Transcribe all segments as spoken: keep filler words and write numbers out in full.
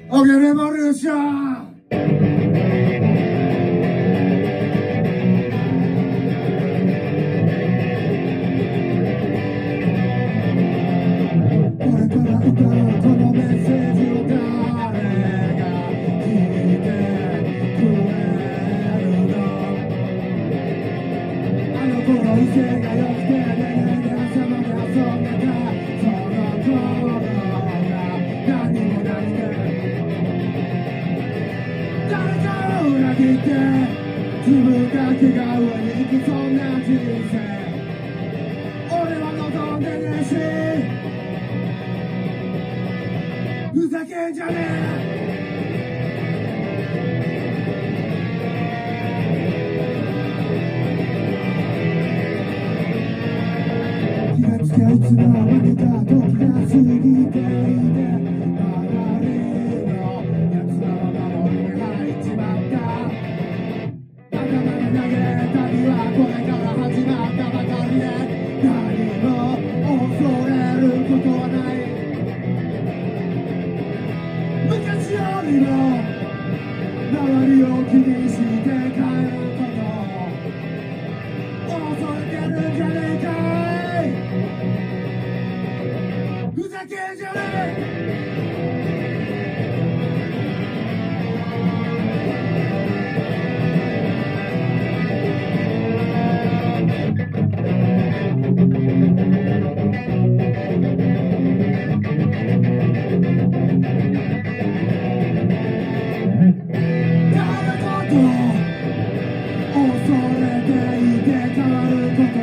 オゲレボリューションこれから歌うこのメッセージを誰が聞いてくれるの。あの頃威勢が良くてねねね朝まで遊んでたその頃が何もなくて誰かを裏切って自分だけが上に行くそんな人生俺は望んでねえしふざけんじゃねえ。気がつきゃいつの間にか時が過ぎていて周りの奴らは守りに入っちまった頭に投げた旅はこれから始まったばかりで何も恐れることはない昔よりも周りを気にして帰ること恐れてるんじゃねえかいふざけんじゃねえ。恐れていて変わること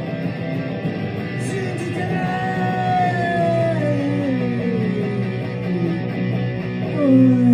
信じてね。